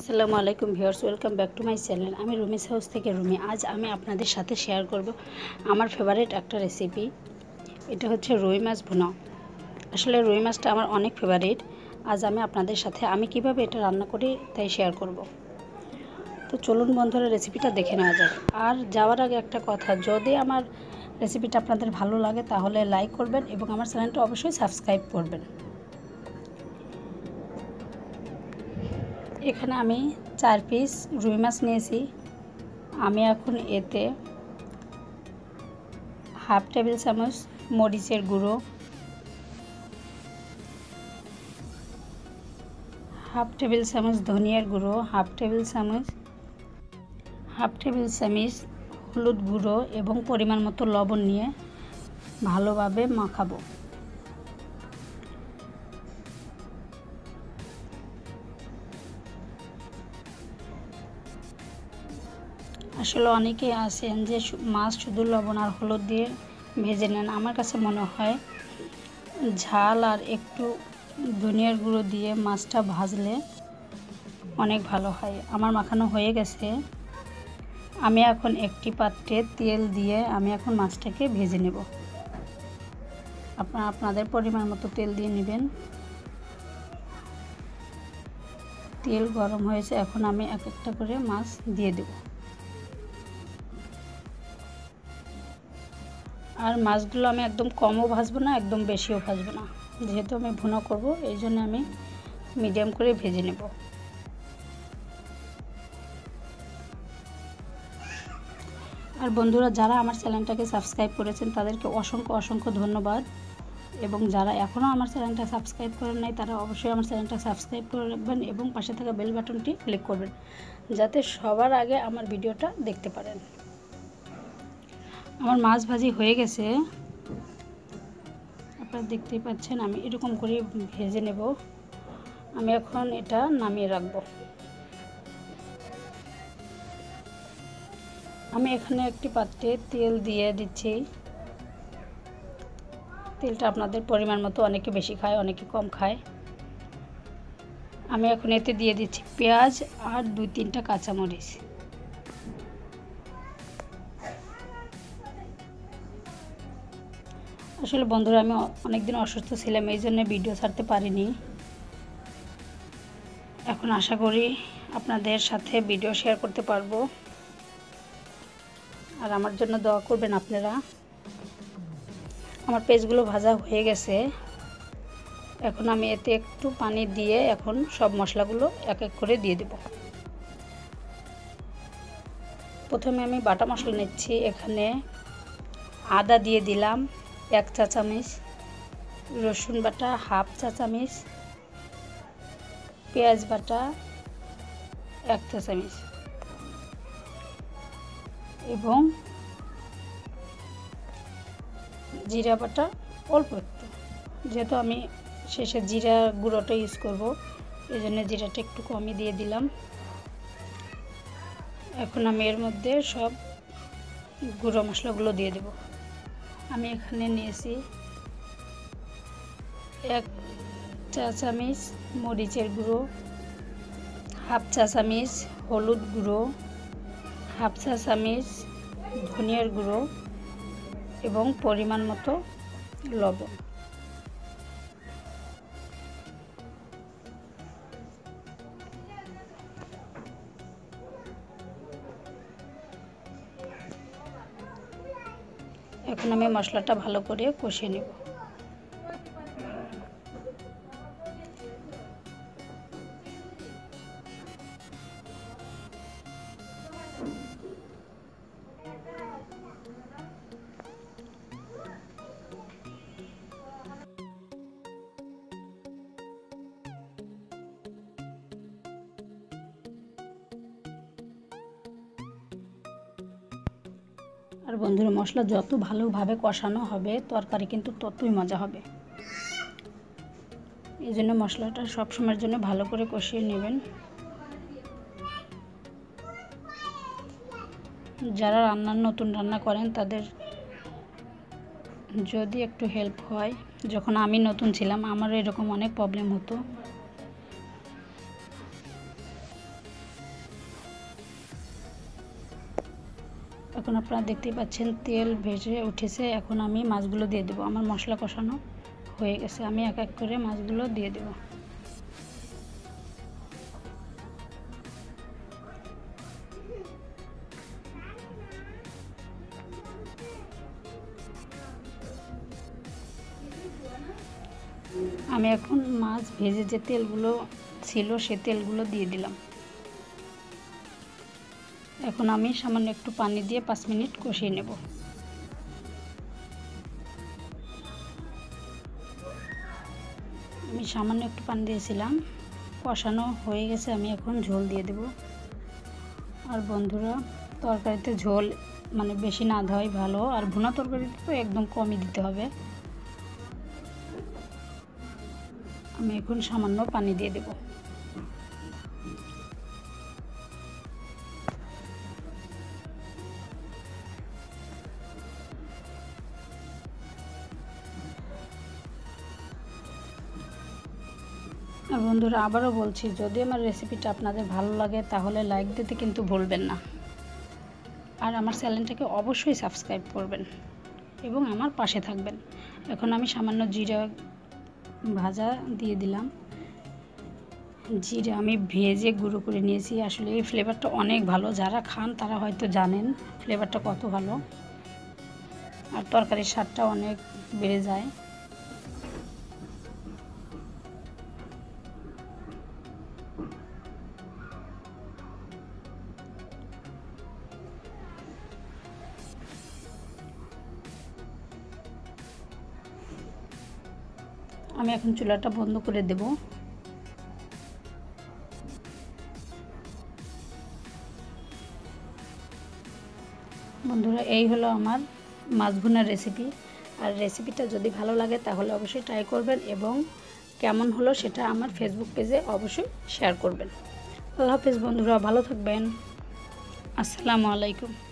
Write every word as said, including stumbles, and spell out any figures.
আসসালামু আলাইকুম viewers, welcome back to my channel. আমি রুমিস হাউস থেকে রুমি। আজ আমি আপনাদের সাথে শেয়ার করব আমার ফেভারিট একটা রেসিপি। এটা হচ্ছে রুই মাছ ভুনা। আসলে রুই মাছটা আমার অনেক ফেভারিট। আজ আমি আপনাদের সাথে আমি কিভাবে এটা রান্না করি তাই শেয়ার করব। তো চলুন বন্ধুরা, রেসিপিটা দেখে নেওয়া যাক। আর যাওয়ার আগে একটা কথা, যদি আমার রেসিপিটা আপনাদের ভালো লাগে তাহলে লাইক করবেন এবং আমার চ্যানেলটা অবশ্যই সাবস্ক্রাইব করবেন। এখানে আমি চার পিস রুই মাছ নিয়েছি। আমি এখন এতে হাফ টেবিল চামচ মরিচের গুঁড়ো, হাফ টেবিল চামচ ধনিয়ার গুঁড়ো, হাফ টেবিল চামচ হাফ টেবিল চামচ হলুদ গুঁড়ো এবং পরিমাণ মতো লবণ নিয়ে ভালোভাবে মাখাবো। আসলে অনেকে আছেন যে মাছ শুধু লবণ আর হলুদ দিয়ে ভেজে নেন। আমার কাছে মনে হয় ঝাল আর একটু ধনিয়ার গুঁড়ো দিয়ে মাছটা ভাজলে অনেক ভালো হয়। আমার মাখানো হয়ে গেছে। আমি এখন একটি পাত্রে তেল দিয়ে আমি এখন মাছটাকে ভেজে নেব। আপনারা আপনাদের পরিমাণ মতো তেল দিয়ে নেবেন। তেল গরম হয়েছে, এখন আমি এক একটা করে মাছ দিয়ে দেব। আর মাছগুলো আমি একদম কমও ভাজবো না, একদম বেশিও ভাজবো না। যেহেতু আমি ভুনা করব, এই জন্য আমি মিডিয়াম করে ভেজে নেব। আর বন্ধুরা, যারা আমার চ্যানেলটাকে সাবস্ক্রাইব করেছেন তাদেরকে অসংখ্য অসংখ্য ধন্যবাদ। এবং যারা এখনও আমার চ্যানেলটা সাবস্ক্রাইব করেন নাই তারা অবশ্যই আমার চ্যানেলটা সাবস্ক্রাইব করে রাখবেন এবং পাশে থাকা বেল বাটনটি ক্লিক করবেন, যাতে সবার আগে আমার ভিডিওটা দেখতে পারেন। আমার মাছ ভাজি হয়ে গেছে, আপনারা দেখতেই পাচ্ছেন। আমি এরকম করে ভেজে নেব। আমি এখন এটা নামিয়ে রাখব। আমি এখানে একটি পাত্রে তেল দিয়ে দিচ্ছি। তেলটা আপনাদের পরিমাণ মতো, অনেকে বেশি খায় অনেকে কম খায়। আমি এখন এতে দিয়ে দিচ্ছি পেঁয়াজ আর দুই তিনটা কাঁচামরিচ। আসলে বন্ধুরা, আমি অনেকদিন অসুস্থ ছিলাম, এই জন্য ভিডিও ছাড়তে পারিনি। এখন আশা করি আপনাদের সাথে ভিডিও শেয়ার করতে পারবো। আর আমার জন্য দোয়া করবেন আপনারা। আমার পেঁয়াজগুলো ভাজা হয়ে গেছে। এখন আমি এতে একটু পানি দিয়ে এখন সব মশলাগুলো এক এক করে দিয়ে দেব। প্রথমে আমি বাটা মশলা নিচ্ছি। এখানে আদা দিয়ে দিলাম এক চা চামচ, রসুন বাটা হাফ চা চামচ, পেঁয়াজ বাটা এক চা চামচ এবং জিরা বাটা অল্প একটু। যেহেতু আমি শেষে জিরা গুঁড়োটা ইউজ করব, এই জন্য জিরাটা একটু কমই দিয়ে দিলাম। এখন আমি এর মধ্যে সব গুঁড়ো মশলাগুলো দিয়ে দেব। আমি এখানে নিয়েছি এক চা চামচ মরিচের গুঁড়ো, হাফ চা চামচ হলুদ গুঁড়ো, হাফ চা চামচ ধনিয়ার গুঁড়ো এবং পরিমাণ মতো লবণ। এখন আমি মশলাটা ভালো করে কষিয়ে নেব। আর বন্ধুরা, মশলা যত ভালোভাবে কষানো হবে তরকারি কিন্তু ততই মজা হবে। এই জন্য মশলাটা সবসময়ের জন্য ভালো করে কষিয়ে নেবেন। যারা রান্নার নতুন রান্না করেন তাদের যদি একটু হেল্প হয়, যখন আমি নতুন ছিলাম আমারও এরকম অনেক প্রবলেম হতো। এখন আপনারা দেখতেই পাচ্ছেন তেল ভেসে উঠেছে। এখন আমি মাছগুলো দিয়ে দেবো। আমার মশলা কষানো হয়ে গেছে, আমি এক এক করে মাছগুলো দিয়ে দেব। আমি এখন মাছ ভেজে যে তেলগুলো ছিল সে তেলগুলো দিয়ে দিলাম। এখন আমি সামান্য একটু পানি দিয়ে পাঁচ মিনিট কষিয়ে নেব। আমি সামান্য একটু পানি দিয়েছিলাম, কষানো হয়ে গেছে। আমি এখন ঝোল দিয়ে দেব। আর বন্ধুরা, তরকারিতে ঝোল মানে বেশি না দেওয়াই ভালো, আর ভুনা তরকারিতে তো একদম কমই দিতে হবে। আমি এখন সামান্য পানি দিয়ে দেব। আর বন্ধুরা, আবারও বলছি, যদি আমার রেসিপিটা আপনাদের ভালো লাগে তাহলে লাইক দিতে কিন্তু ভুলবেন না। আর আমার চ্যানেলটাকে অবশ্যই সাবস্ক্রাইব করবেন এবং আমার পাশে থাকবেন। এখন আমি সামান্য জিরা ভাজা দিয়ে দিলাম। জিরা আমি ভেজে গুঁড়ো করে নিয়েছি। আসলে এই ফ্লেভারটা অনেক ভালো, যারা খান তারা হয়তো জানেন ফ্লেভারটা কত ভালো, আর তরকারির স্বাদটা অনেক বেড়ে যায়। আমি এখন চুলাটা বন্ধ করে দেব। বন্ধুরা, এই হলো আমার মাছ ভুনার রেসিপি। আর রেসিপিটা যদি ভালো লাগে তাহলে অবশ্যই ট্রাই করবেন এবং কেমন হলো সেটা আমার ফেসবুক পেজে অবশ্যই শেয়ার করবেন। আল্লাহ হাফেজ বন্ধুরা, ভালো থাকবেন। আসসালামু আলাইকুম।